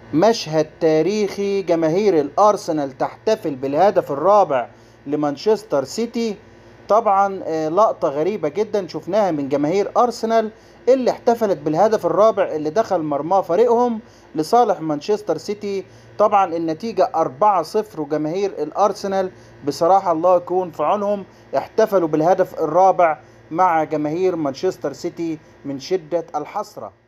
مشهد تاريخي، جماهير الأرسنال تحتفل بالهدف الرابع لمانشستر سيتي. طبعا لقطة غريبة جدا شفناها من جماهير أرسنال اللي احتفلت بالهدف الرابع اللي دخل مرماه فريقهم لصالح مانشستر سيتي. طبعا النتيجة 4-0، وجماهير الأرسنال بصراحة الله يكون في عونهم، احتفلوا بالهدف الرابع مع جماهير مانشستر سيتي من شدة الحسرة.